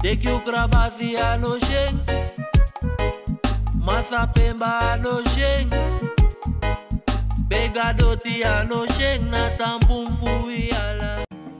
Deki ukrabasi ano sheng, masa pemba ano sheng, begadoti ano sheng na tampum fui ala.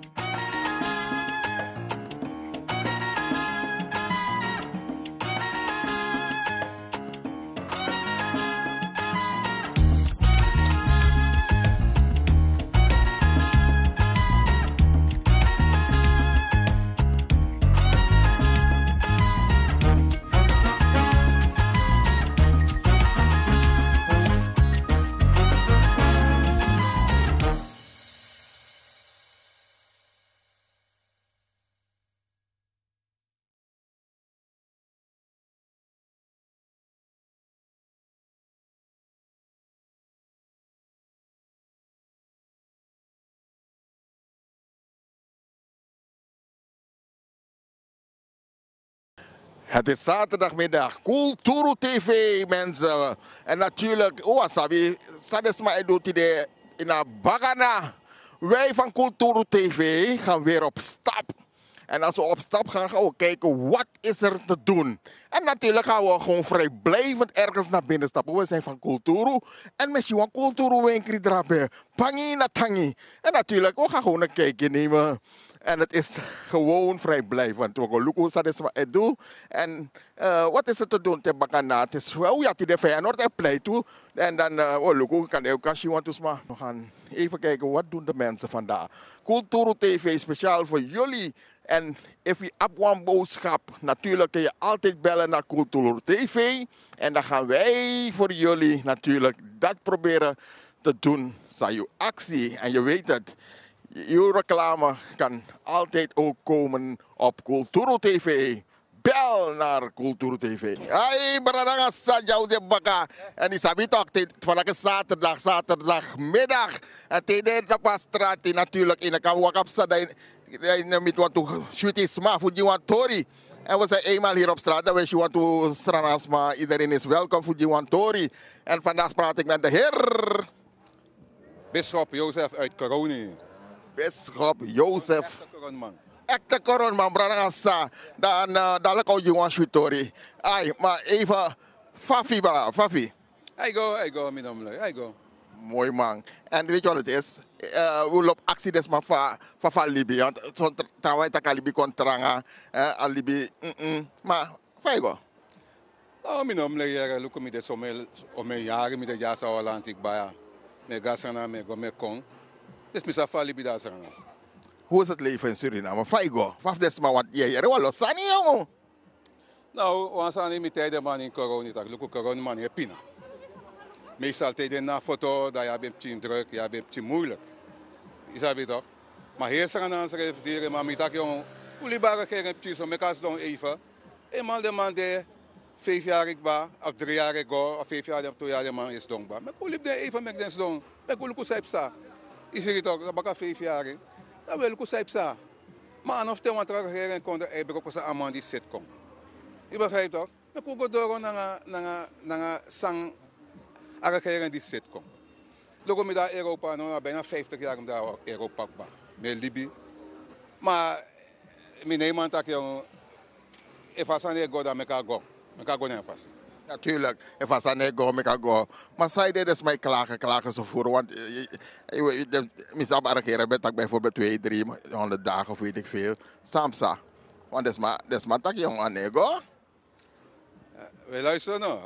Het is zaterdagmiddag, Kulturu TV mensen. En natuurlijk, wasabi, sadesma doet idee in een bagana. Wij van Kulturu TV gaan weer op stap. En als we op stap gaan, gaan we kijken wat is er te doen. En natuurlijk gaan we gewoon vrijblijvend ergens naar binnen stappen. We zijn van Kulturu. En misschien van Kulturu winkri drapen. Pangi na tangi. En natuurlijk, we gaan gewoon een kijkje nemen. En het is gewoon vrijblijvend. We gaan kijken hoe dat is wat ik doe. En wat is er te doen te bakana? Het is wel ja, die Feyenoord en play toe. En dan we kijken kan ook als je want dus maar we gaan even kijken wat doen de mensen vandaag. Kulturu TV speciaal voor jullie. En if je op een boodschap, natuurlijk kun je altijd bellen naar Kulturu TV. En dan gaan wij voor jullie natuurlijk dat proberen te doen. Sayu actie. En je weet het. Je reclame kan altijd ook komen op Kulturu TV. Bel naar Kulturu TV. Hey, baranga sajau de baka. En die sabi toch, vandaag is zaterdagmiddag. En tijdens de straat natuurlijk in de kamer sadai. Met wat to shoot is maar voor die tori. En we zijn eenmaal hier op straat. We want to stranas maar iedereen is welkom voor die tori. En vandaag praat ik met de heer Bisschop Jozef uit Coroni. Bisschop Jozef. Echte koronman, brada. Dan dadelijk ook je tori. Ai, maar even Fafi, brada, Fafi. I go, mijn naam. I go. Mooi man. En weet je wat het is? We lopen actie des maar van Libië. Want zo'n travail dat Libië kon trangen. Libië, maar fijn. Nou, mijn naam is Luco met de om jaren met de jaren zou Atlantic bij. Met gasana, met kon. Dus mijn van Libië daar zijn. Hoe is het leven in Suriname? Fijn. Wat is maar wat je wel los aan jongen? Nou, we zijn niet met de man in corona. Luco corona man je pina. Meestal tijdens na foto, dat je bent een druk, je bent een moeilijk. Is dat toch? Maar hier zijn aan het reflecteren, maar met dat jongen, hoe die bakken krijgen een zo, met als dan even. Eenmaal de man die 5 jaar ik ba, of 3 jaar ik go, of 5 jaar, 2 jaar de man is donkbaar. Maar hoe liep de even met den sdong? Met hoe liep zij psa? Is het toch? Dat bakken 5 jaar, dat wil ik zij psa. Maar aan of te want regering kon de eigen ook aan man die zit kom. Je begrijpt toch? Met hoe go door naar sang. Regering die zit kom. Logo met daar Europa, nou bijna 50 jaar om daar Europa te met Libië. Maar mijn neemt dat je, if I say go, dan go naar vast. Natuurlijk, if I say go. Maar zij dit is mij klagen zo voor, want misschien regeren ben ik bijvoorbeeld 200-300 dagen of weet ik veel. Samsa, want dat is maar dat je aan nego. We luisteren nou.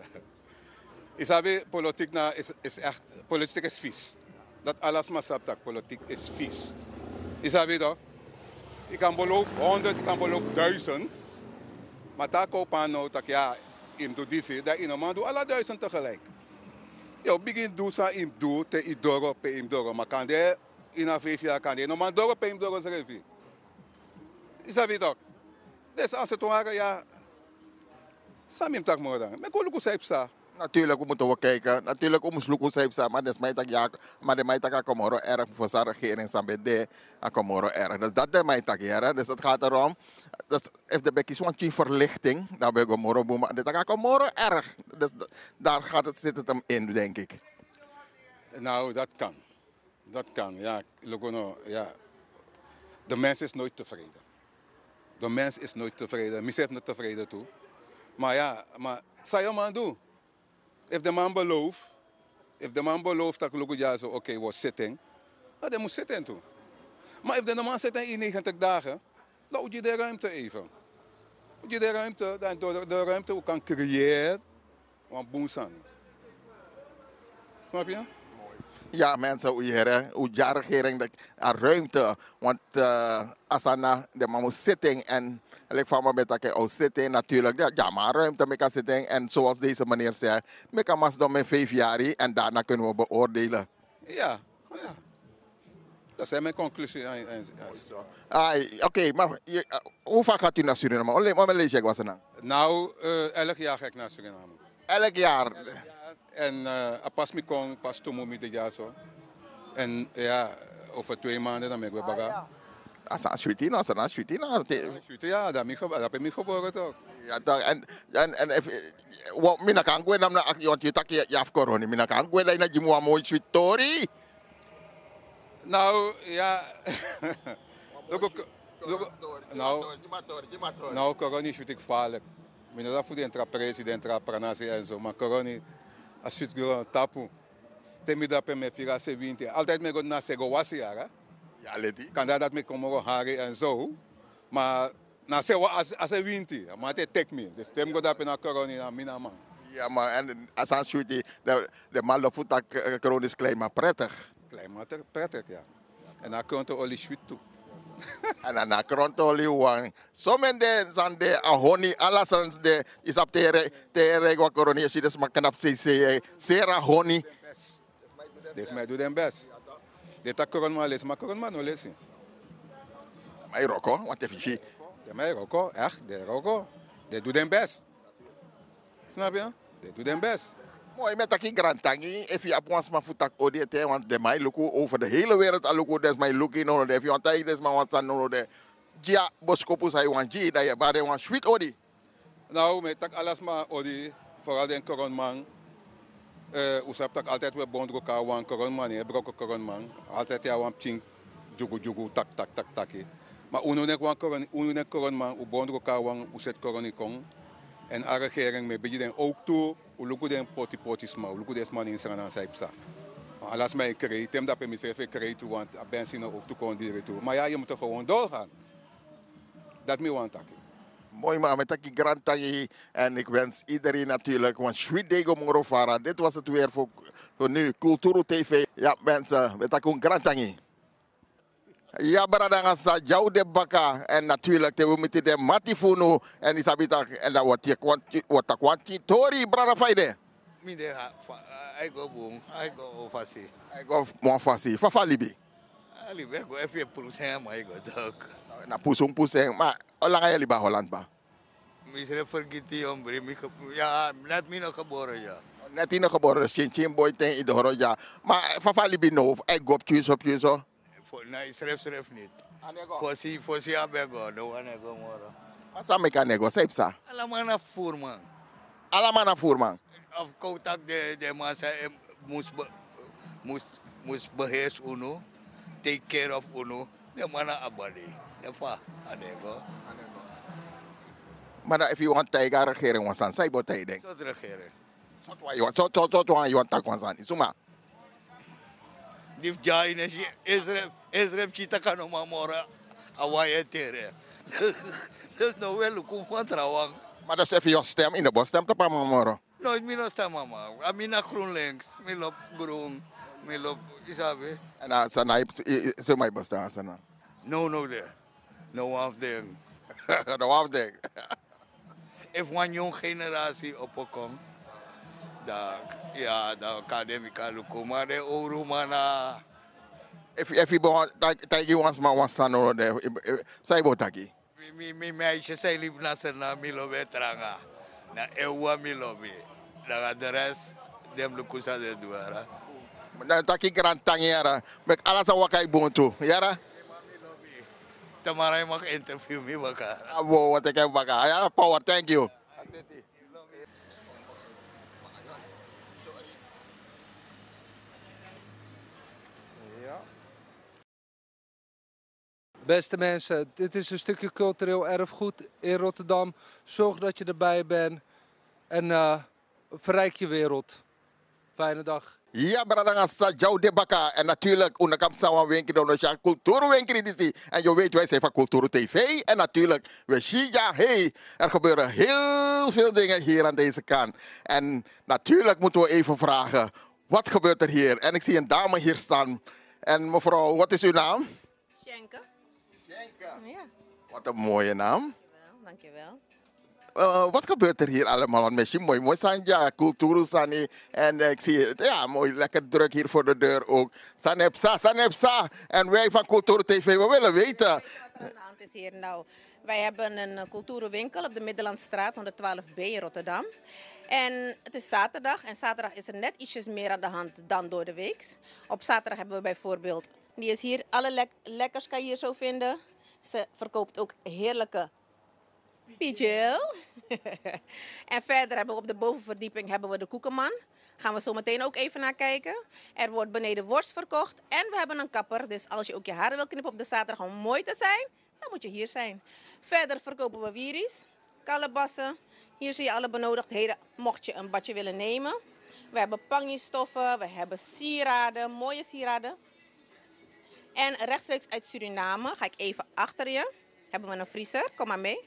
Isabi, politiek is echt, politiek is vies. Dat alles maar sapt dat politiek is vies. Isabi toch? Ik kan beloven 100, ik kan beloven 1000. Maar daar koop aan nou dat ja, in doet dit, dat in een man doet alle 1000 tegelijk. Je begint doen zo in doen te idoro pe imdoro, maar kan de in een 5 jaar kan de no man doro pe imdoro schrijven. Isabi toch? Dus als het ware ja, samim tak mo dan. Maar koluku saipsa. Natuurlijk, we moeten kijken. Natuurlijk, we moeten kijken. Maar dat is mij dat ja, maar de mij dat Komoro erg voor zijn regering samen de Komoro erg. Dus dat is mij dat ja. Dus het gaat erom. Dus if de bekjes want geen verlichting, dan ben ik Komoro boem. Dat is Komoro erg. Dus daar zit het hem in, denk ik. Nou, dat kan. Dat kan. Ja, Logono, ja. De mens is nooit tevreden. De mens is nooit tevreden. Misef niet tevreden toe. Maar ja, maar zou je man doen? If de man belooft dat ik ja zo, oké, wordt zitting. Dan moet zitten toe. Maar if de man zit in 90 dagen, dan moet je de ruimte even. Moet je de ruimte, dan door de ruimte ook kan creëren, want boensan. Snap je? Ja, mensen, hoe de regering dat aan ruimte. Want asana de man moet zitten en ik van me met dat zitten natuurlijk. Ja, maar ruimte met kan zitten en zoals deze meneer zei, met kan mas dan met 5 jaar en daarna kunnen we beoordelen. Ja, ja. Dat is mijn conclusie. Oké, maar hoe vaak gaat u naar Suriname? Alleen lees ik was er nou. Nou, elk jaar ga ik naar Suriname. Elk jaar. En pas me kon, pas toen me de jaar zo. En ja, over 2 maanden dan ben ik weer baga. Asa sweetie, asa sweetie. Ja, dat heb ik me geboren toch. Ja, en wat mina kan gwe namna want je tak je afkoroni mina kan gwe dat je moet mooi sweetori. Nou, ja. Nou, corona is ik gevaarlijk. Ik ben dat voor de intra-president, intra-pranasi en zo. Maar corona, als je het gewoon tapu. Temi dat me vira se 20. Altijd me go na sego wasi ja. Ja, leti. Kan dat me komen hari en zo. Maar na se as 20. Maar het tek me. Dus tem go dat na corona na mina man. Ja, maar en als aan sweetie de mal of dat corona is klein maar prettig. Klein maar prettig ja. En dan komt er olie sweet toe. En dan na krontoli wang. Somen de zande ahoni alasans de is op tere gwa corona is dus maar knap se sera honi. Dit mij doet den best. Dit tak corona maar lees, maar corona maar no lees. Maar roko, wat even zie. Ja, maar roko, echt, de roko. Dit doet den best. Snap je? Dit doet den best. Mooi met dat grantangi, if je op ons maar voetak odiete, want de mij lukken over de hele wereld al lukken, des mij lukken no de, if je want tijd des maar want no de, ja boskopus hij want je dat je bare want sweet odi. Nou, met tak alles maar odi, vooral den coronman. Usap tak altijd we bond elkaar wan coronman, je brok coronman, altijd ja wan ching, jugu tak tak tak taki. Maar uno nek coronman, u bond elkaar wan, u zet coronikong. En de regering met beetje den ook toe, u lukt den potis maar, u lukt des man in zijn saipsa. Alles mij krijgt, hem dat bij mezelf krijgt, want ik ben zin ook toe kon dieren toe. Maar ja, je moet er gewoon doorgaan. Dat me want takken. Mooi maar met dat grantangi en ik wens iedereen natuurlijk, want sweet dego morofara. Dit was het weer voor nu Kulturu TV. Ja mensen, met dat grantangi. Ja, bradanga sa jou de baka en natuurlijk te we met de matifuno en isabita en dat wat kwanti tori brada faide. Mide I go boom, I go fasi. I go mo fasi, fa libi. Ali be go FE percent maar I go dog. Na pusung maar olang ay liba Holland ba. Misre vergiti hombre, ja, net mi no geboren ja. Net in geboren chin boy ten in de horoja. Maar fa libi no, I go op so. Nee, schrijf niet. Voor abego, no anego moro. Asa mekanego, sepsa. Alamana furman. Of contact de massa moest beheers uno, take care of uno, de mana abadi. De fa anego. Maar if you want taiga regering wansan, sai bo tai ding. Tot regering. Tot you want tak wansan. Isuma. Dif jaine Israel chita kano mamora awaye tere. Dus no wel ku trawang. Maar dat is even je stem in de bos, stem te pa mamoro. Nooit mi no stem mama. Amina GroenLinks, mi lop groen, mi lop isabi. En sa naip so my bos daar sana. No there. No one of them. No one of them. If one young generatie opkom, dan academica lukken, maar de ouro mana. If you want tagi wants ma wansan no de sai bo tagi. Mi meisje zei liep na milo vetranga. Na ewa milo bi. Dan de rest dem lukken sa de duara. Dan taki grand tangiera. Mek ala sa wakai bonto. Yara. Tamaray mag interview mi baka. Abo wat ik heb baka. Ja, power, thank you. Beste mensen, dit is een stukje cultureel erfgoed in Rotterdam. Zorg dat je erbij bent en verrijk je wereld. Fijne dag. Ja, brada, Sajau de Baka. En natuurlijk, Unakam Sawan Winkel, dan is cultuurwinkel die zie. En je weet, wij zijn van Cultuur TV. En natuurlijk, we zien, ja, hey, er gebeuren heel veel dingen hier aan deze kant. En natuurlijk moeten we even vragen, wat gebeurt er hier? En ik zie een dame hier staan. En mevrouw, wat is uw naam? Schenken. Schenken. Ja, Wat een mooie naam. dankjewel. Wat gebeurt er hier allemaal? Want misschien mooi Sanja, cultuur Sani. En ik zie het, ja, mooi lekker druk hier voor de deur ook. Sanepsa. En wij van Cultuur TV, we willen weten. Wat er aan de hand is hier nou? Wij hebben een culturenwinkel op de Middellandstraat 112B in Rotterdam. En het is zaterdag en zaterdag is er net ietsjes meer aan de hand dan door de week. Op zaterdag hebben we bijvoorbeeld, die is hier, alle lekkers kan je hier zo vinden. Ze verkoopt ook heerlijke piegel. En verder hebben we op de bovenverdieping hebben we de koekenman. Gaan we zo meteen ook even naar kijken. Er wordt beneden worst verkocht en we hebben een kapper. Dus als je ook je haren wil knippen op de zaterdag om mooi te zijn, dan moet je hier zijn. Verder verkopen we wieries, kalebassen. Hier zie je alle benodigdheden mocht je een badje willen nemen. We hebben pangiestoffen, we hebben sieraden, mooie sieraden. En rechtstreeks uit Suriname, ga ik even achter je, hebben we een vriezer. Kom maar mee.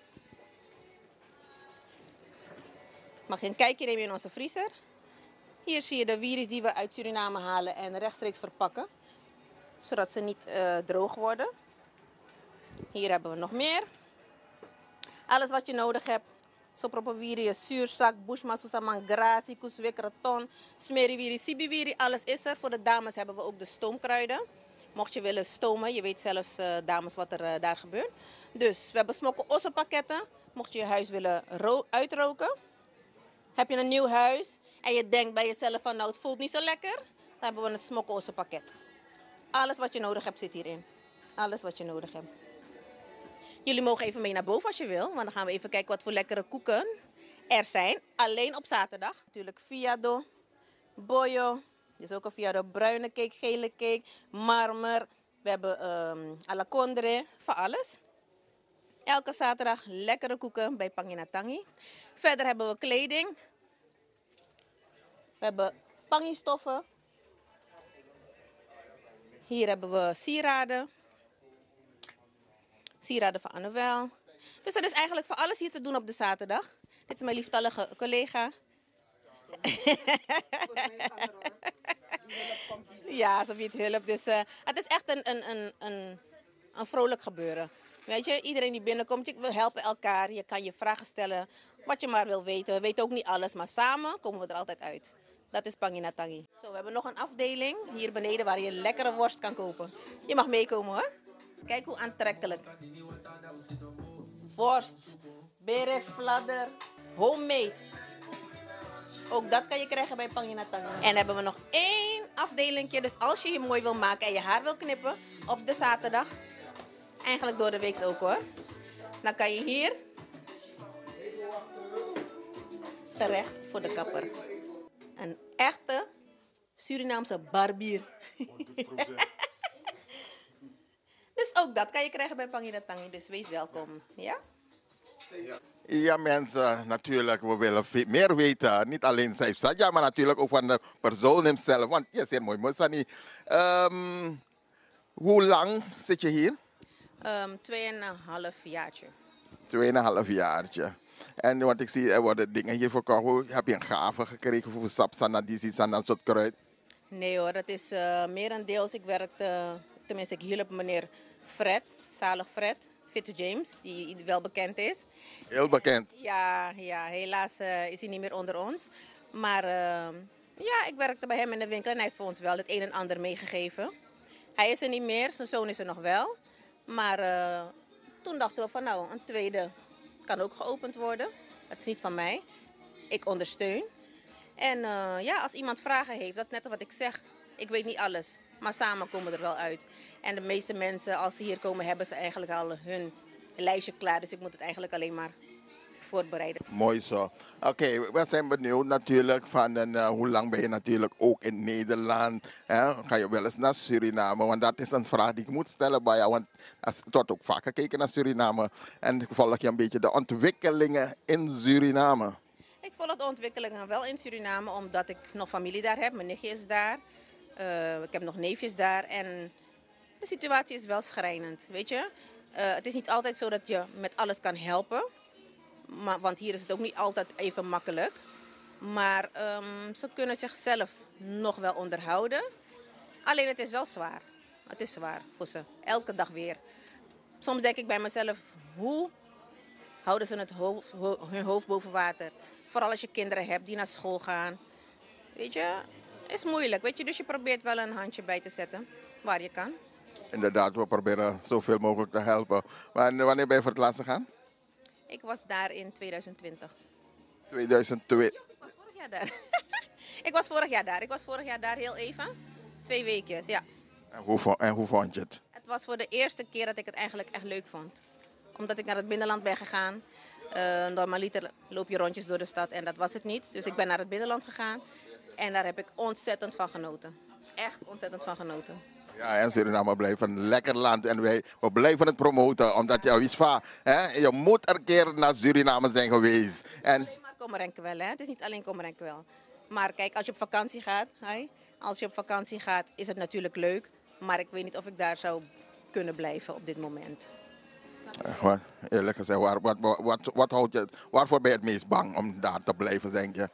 Mag je een kijkje nemen in onze vriezer. Hier zie je de wieries die we uit Suriname halen en rechtstreeks verpakken. Zodat ze niet droog worden. Hier hebben we nog meer. Alles wat je nodig hebt. Sopropowiri, zuurzak, bushma, susaman, grasi, kuswek, raton, smeriwiri, sibiwiri. Alles is er. Voor de dames hebben we ook de stoomkruiden. Mocht je willen stomen, je weet zelfs dames wat er daar gebeurt. Dus we hebben smokken ossenpakketten. Mocht je je huis willen uitroken. Heb je een nieuw huis en je denkt bij jezelf van nou het voelt niet zo lekker. Dan hebben we het smokken ossenpakket. Alles wat je nodig hebt zit hierin. Alles wat je nodig hebt. Jullie mogen even mee naar boven als je wil. Want dan gaan we even kijken wat voor lekkere koeken er zijn. Alleen op zaterdag. Natuurlijk fiado, boyo. Dit is ook een fiado, bruine cake, gele cake, marmer. We hebben à la condre, van alles. Elke zaterdag lekkere koeken bij Panginatangi. Verder hebben we kleding. We hebben pangistoffen. Hier hebben we sieraden. Sieraden van Annabel. Dus er is eigenlijk voor alles hier te doen op de zaterdag. Dit is mijn lieftallige collega. Ja, ze biedt hulp. Dus het is echt een vrolijk gebeuren. Weet je, iedereen die binnenkomt, we helpen elkaar. Je kan je vragen stellen, wat je maar wil weten. We weten ook niet alles, maar samen komen we er altijd uit. Dat is Panginatangi. Zo, we hebben nog een afdeling hier beneden waar je lekkere worst kan kopen. Je mag meekomen hoor. Kijk hoe aantrekkelijk. Worst, berenfladder, homemade. Ook dat kan je krijgen bij Panginatangi. En hebben we nog één afdelingje. Dus als je je mooi wil maken en je haar wil knippen op de zaterdag. Eigenlijk door de week ook hoor. Dan kan je hier terecht voor de kapper. Een echte Surinaamse barbier. Dus ook dat kan je krijgen bij Panginatangi. Dus wees welkom. Ja? Ja, mensen, natuurlijk, we willen meer weten. Niet alleen Saja, maar natuurlijk ook van de persoon hemzelf. Want je zegt mooi, Mosani. Hoe lang zit je hier? 2,5 jaartje. 2,5 jaartje. En wat ik zie, er worden dingen hier verkocht. Heb je een gave gekregen voor sapsana, disisan, dat soort kruid? Nee hoor, dat is merendeels. Ik werkte, tenminste ik hielp meneer Fred, zalig Fred, Fitzjames, die wel bekend is. Heel bekend. Ja, helaas is hij niet meer onder ons. Maar ja, ik werkte bij hem in de winkel en hij heeft voor ons wel het een en ander meegegeven. Hij is er niet meer, zijn zoon is er nog wel. Maar toen dachten we van nou, een tweede kan ook geopend worden. Dat is niet van mij. Ik ondersteun. En ja, als iemand vragen heeft, dat is net wat ik zeg. Ik weet niet alles, maar samen komen we er wel uit. En de meeste mensen, als ze hier komen, hebben ze eigenlijk al hun lijstje klaar. Dus ik moet het eigenlijk alleen maar voorbereiden. Mooi zo. Oké, we zijn benieuwd natuurlijk van hoe lang ben je natuurlijk ook in Nederland. Hè? Ga je wel eens naar Suriname? Want dat is een vraag die ik moet stellen bij jou. Want het wordt ook vaak gekeken naar Suriname. En volg je een beetje de ontwikkelingen in Suriname? Ik volg de ontwikkelingen wel in Suriname, omdat ik nog familie daar heb. Mijn nichtje is daar. Ik heb nog neefjes daar. En de situatie is wel schrijnend, weet je. Het is niet altijd zo dat je met alles kan helpen. Want hier is het ook niet altijd even makkelijk. Maar ze kunnen zichzelf nog wel onderhouden. Alleen het is wel zwaar. Het is zwaar voor ze. Elke dag weer. Soms denk ik bij mezelf, hoe houden ze hun hoofd boven water? Vooral als je kinderen hebt die naar school gaan. Weet je, is moeilijk. Weet je? Dus je probeert wel een handje bij te zetten waar je kan. Inderdaad, we proberen zoveel mogelijk te helpen. Maar wanneer ben je voor het laatst gegaan? Ik was daar in 2020. 2002. Ik was vorig jaar daar. Ik was vorig jaar daar heel even. 2 weekjes, ja. En hoe vond je het? Het was voor de eerste keer dat ik het eigenlijk echt leuk vond. Omdat ik naar het binnenland ben gegaan. Normaliter loop je rondjes door de stad en dat was het niet. Dus ik ben naar het binnenland gegaan. En daar heb ik ontzettend van genoten. Echt ontzettend van genoten. Ja, en Suriname blijft een lekker land en we blijven het promoten. Omdat je iets van, je moet een keer naar Suriname zijn geweest. En Alleen maar kommer en kwel, hè? Het is niet alleen kommer en kwel. Maar kijk, als je op vakantie gaat, is het natuurlijk leuk. Maar ik weet niet of ik daar zou kunnen blijven op dit moment. eerlijk gezegd, waarvoor ben je het meest bang om daar te blijven, denk je?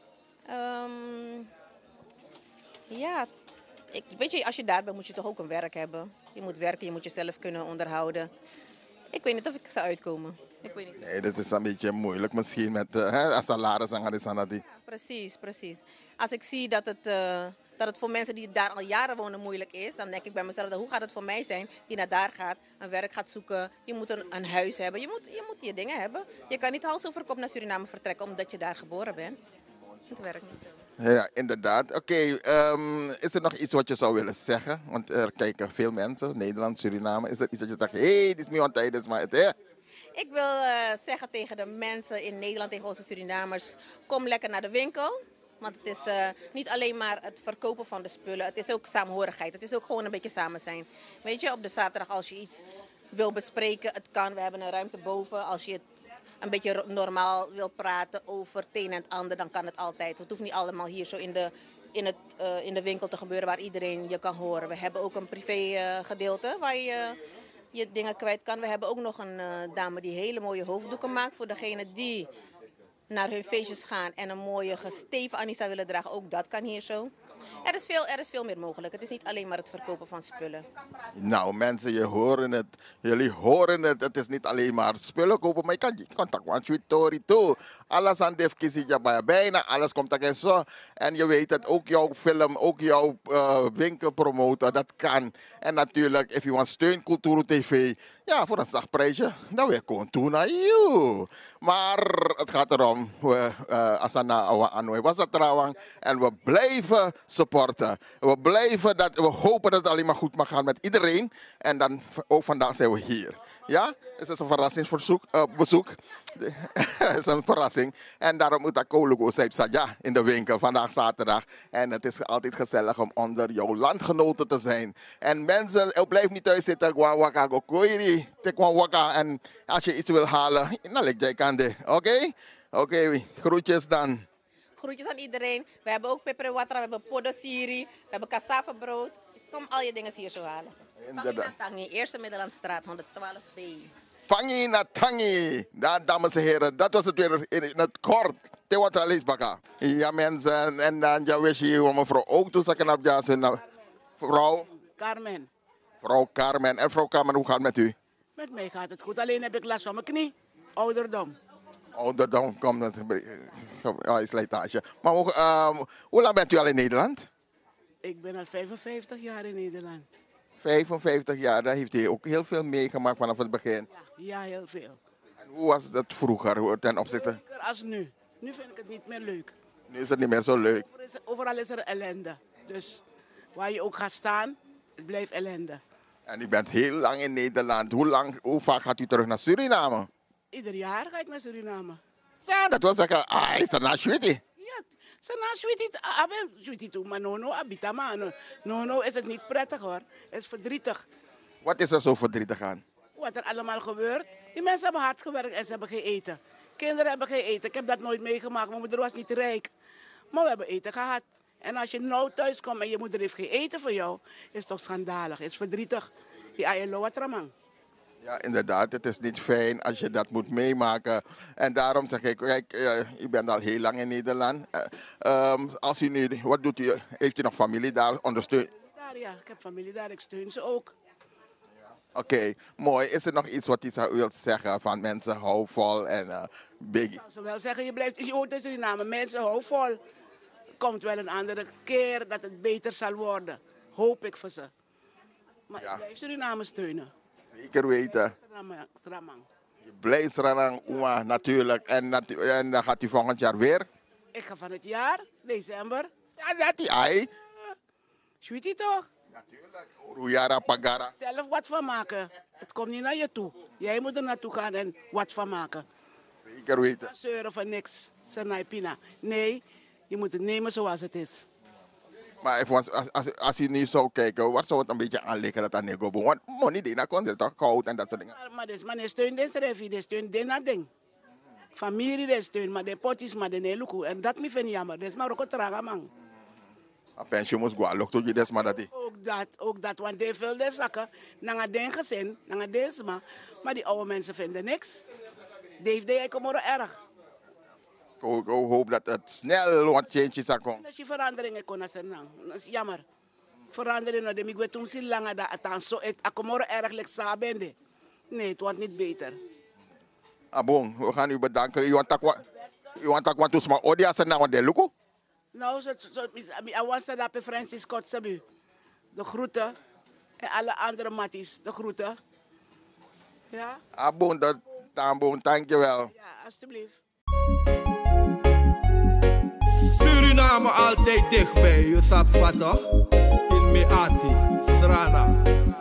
Ja, weet je, als je daar bent moet je toch ook een werk hebben. Je moet werken, je moet jezelf kunnen onderhouden. Ik weet niet of ik zou uitkomen. Ik weet niet. Nee, dat is een beetje moeilijk misschien met salaris en die. Ja, precies. Als ik zie dat het voor mensen die daar al jaren wonen moeilijk is, dan denk ik bij mezelf, hoe gaat het voor mij zijn die naar daar gaat, een werk gaat zoeken. Je moet een huis hebben, je moet je dingen hebben. Je kan niet hals over kop naar Suriname vertrekken omdat je daar geboren bent. Het werkt niet zo. Ja, inderdaad. Oké, is er nog iets wat je zou willen zeggen? Want er kijken veel mensen, Nederland, Suriname. Is er iets dat je zegt, dit is niet on tijd, dit is maar het, hè? Ik wil zeggen tegen de mensen in Nederland, tegen onze Surinamers, kom lekker naar de winkel. Want het is niet alleen maar het verkopen van de spullen, het is ook saamhorigheid. Het is ook gewoon een beetje samen zijn. Weet je, op de zaterdag als je iets wil bespreken, het kan. We hebben een ruimte boven. Als je het een beetje normaal wil praten over het een en het ander, dan kan het altijd. Het hoeft niet allemaal hier zo in de winkel te gebeuren waar iedereen je kan horen. We hebben ook een privé gedeelte waar je dingen kwijt kan. We hebben ook nog een dame die hele mooie hoofddoeken maakt voor degene die naar hun feestjes gaan en een mooie gesteven Anissa willen dragen. Ook dat kan hier zo. Er is veel meer mogelijk. Het is niet alleen maar het verkopen van spullen. Nou mensen, jullie horen het. Het is niet alleen maar spullen kopen, maar je kan contact met Victoria toe. Alles aan de kiezen, bijna alles komt er zo. En je weet het, ook jouw film, ook jouw winkel promoten, dat kan. En natuurlijk, if you want steun Kulturu TV, ja, voor een zacht prijsje, dan weer gewoon toe naar jou. Maar het gaat erom, we was het trouwens en we blijven supporten. We hopen dat het alleen maar goed mag gaan met iedereen. En dan ook vandaag zijn we hier. Ja, het is een verrassingsbezoek. Het is een verrassing. En daarom moet ik Kolugo Saja in de winkel vandaag zaterdag. En het is altijd gezellig om onder jouw landgenoten te zijn. En mensen, blijf niet thuis zitten. En als je iets wil halen, dan leg jij kande. Oké, groetjes dan. Groetjes aan iedereen. We hebben ook peperwatra, we hebben podosiri, we hebben cassavabrood. Kom al je dingen hier zo halen. Inderdaad. Tangi, Eerste Middellandstraat, 112B. Pangi na Tangi. Dames en heren, dat was het weer in het kort. Tewatra leesbaka. Ja mensen, en dan ja, wist je mevrouw ook toe zakken op jazen. Vrouw Carmen. Vrouw Carmen. En vrouw Carmen, hoe gaat het met u? Met mij gaat het goed, alleen heb ik last van mijn knie. Ouderdom. Ouderdom komt het. Is slijtage. Maar hoe lang bent u al in Nederland? Ik ben al 55 jaar in Nederland. 55 jaar, daar heeft u ook heel veel meegemaakt vanaf het begin. Ja, heel veel. En hoe was het vroeger ten opzichte? Leuker als nu. Nu vind ik het niet meer leuk. Nu is het niet meer zo leuk. Overal is er ellende. Dus waar je ook gaat staan, het blijft ellende. En u bent heel lang in Nederland. Hoe vaak gaat u terug naar Suriname? Ieder jaar ga ik naar Suriname. Ja, dat wil zeggen, is er naar Sweetie. Ja, ze na Sweetie toe, maar no abita man. No is het niet prettig hoor. Het is verdrietig. Wat is er zo verdrietig aan? Wat er allemaal gebeurt. Die mensen hebben hard gewerkt en ze hebben geen eten. Kinderen hebben geen eten. Ik heb dat nooit meegemaakt. Mijn moeder was niet rijk. Maar we hebben eten gehad. En als je nou thuis komt en je moeder heeft geen eten voor jou, is toch schandalig, is verdrietig. Die ayelo watramang. Ja, inderdaad. Het is niet fijn als je dat moet meemaken. En daarom zeg ik, kijk, u bent al heel lang in Nederland. Als u nu, wat doet u? Heeft u nog familie daar ondersteunt? Ja, ik heb familie daar. Ik steun ze ook. Oké, mooi. Is er nog iets wat u wilt zeggen van mensen, hou vol en biggie? Ik zou wel zeggen, je hoort in Suriname, mensen hou vol. Het komt wel een andere keer dat het beter zal worden. Hoop ik voor ze. Maar ik blijf Suriname steunen. Zeker weten. Stramang. Je blijft Sranang, Uma, natuurlijk. En dan gaat u volgend jaar weer? Ik ga van het jaar, december. Ja, dat die ai. Sweetie toch? Natuurlijk. Uruyara Pagara. Zelf wat van maken. Het komt niet naar je toe. Jij moet er naartoe gaan en wat van maken. Zeker weten. Zeuren van niks. Senai Pina. Nee, je moet het nemen zoals het is. Maar als u nu zou kijken, waar zou het een beetje aan liggen dat aan Nego boom? Want money die na kon toch koud en dat soort dingen. Maar deze steun deze refi, deze steun dit ding. Familie deze steun, maar de potis, maar de neluku. En dat me vind jammer. Deze maar ook een traga man. A pensioen moest gaan, lukt ook je des maar dat die. Ook dat, want die veel de zakken, naar den gezin, naar deze maar die oude mensen vinden niks. Die komen erg. Ik hoop dat het snel wat changes zal komen. Als je veranderingen kon zijn, dat is jammer. Veranderingen, ik weet toen ze langer dat het zo is, ik kom erg lekker sabende. Nee, het wordt niet beter. Bon, we gaan u bedanken. U want ook wat dus maar odia zijn naar de luku? Nou, ik was dat bij Francis Kotsabu. De groeten. En alle andere matties, de groeten. Ja? Bon, dankjewel. Ja, alstublieft. Suriname altijd dichtbij, je sapt toch? In Meati, Srana.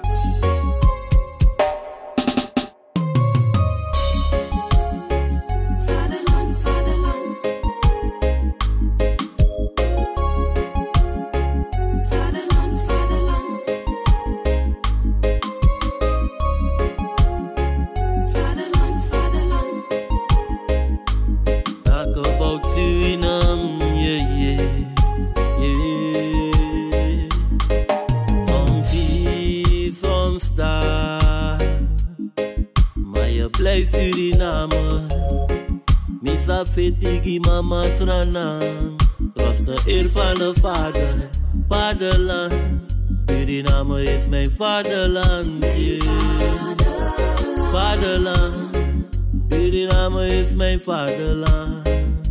Suriname, misa fetigi mama Srana, was de eer van de vader, vaderland. Suriname is mijn vaderland, yeah. Vaderland, Suriname is mijn vaderland.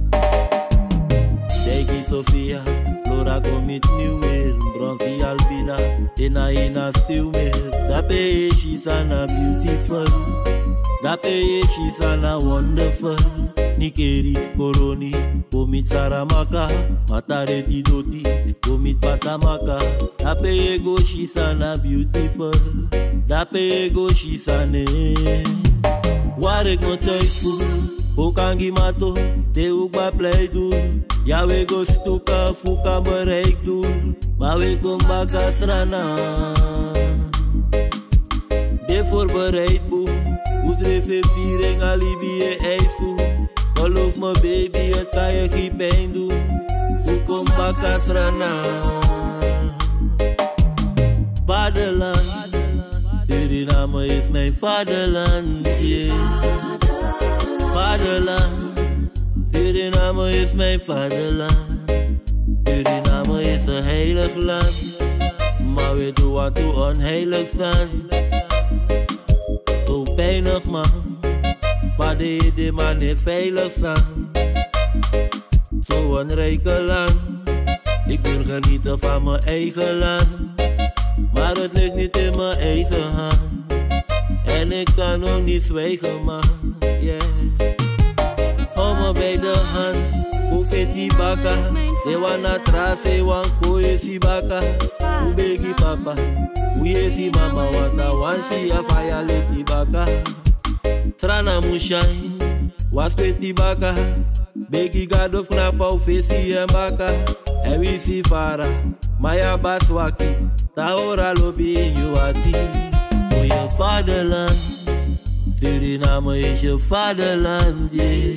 Degi Sofia, Flora komit nu weer, Bronzy Albina, ina stil meer. Dape she's ana beautiful. Dape she's ana wonderful. Nikeri Koroni, komit Saramaka, Matare Tidoti, komit Patamaka. Dape go she's ana beautiful. Dape go she's ane. Waar ik me thuis voel, ook mato, te ook bij pleit doen. Ja, we go stuka, fuka bereik doen. Maar we kom baka Srana. De voorbereid boem, oesrefe viering alibi en ijsu. Geloof me baby, het kan je geen pijn doen. We kom baka Srana. Vaderland, Suriname is mijn vaderland, yeah. Vaderland, Suriname is mijn vaderland. Suriname is een heilig land, maar we doen wat we onheilig staan. Zo pijnig man, maar de man is veilig staan. Zo'n rijke land, ik wil genieten van mijn eigen land. Maar het ligt niet in mijn eigen hand. En ik kan ook niet zwijgen man, yeah. Hou me bij de hand, hoe fit die baka. Ze wana trase, wan koe si baka. Hoe begi papa, hoe je si mama. Want na wan si a faya let die baka. Strana Mushai, was kweti baka. Begi God of knapa u fesi embaka. Ewi si fara, maya baswaki. Taora lobi in you ati. Oh, your fatherland. Suriname is your fatherland, yeah.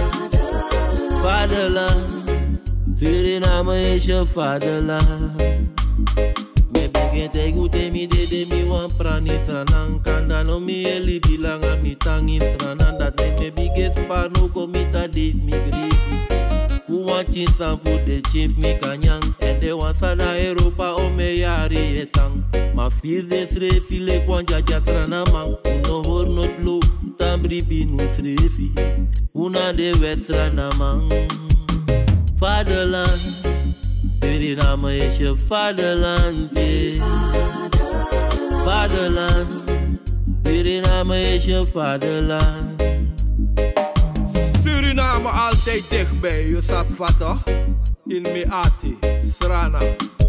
Fatherland. Suriname is your fatherland. Me begin te gute mi de mi wan prani tranan. Kanda no mi eli bilanga mi tangin tranan. Dat me biggest par no komita date mi gribi. Who want chins and food de chief mi kanyang. And they want sada Europa o me yari etang. Ma fils de srefi le kwanja jatrana man. Uno hor not lo tambri binu srefi. Una de westrana man. Fatherland, Suriname is your fatherland, yeah. Fatherland, Suriname is your fatherland. Suriname altijd dichtbij, je zat vatten in Meati, Srana.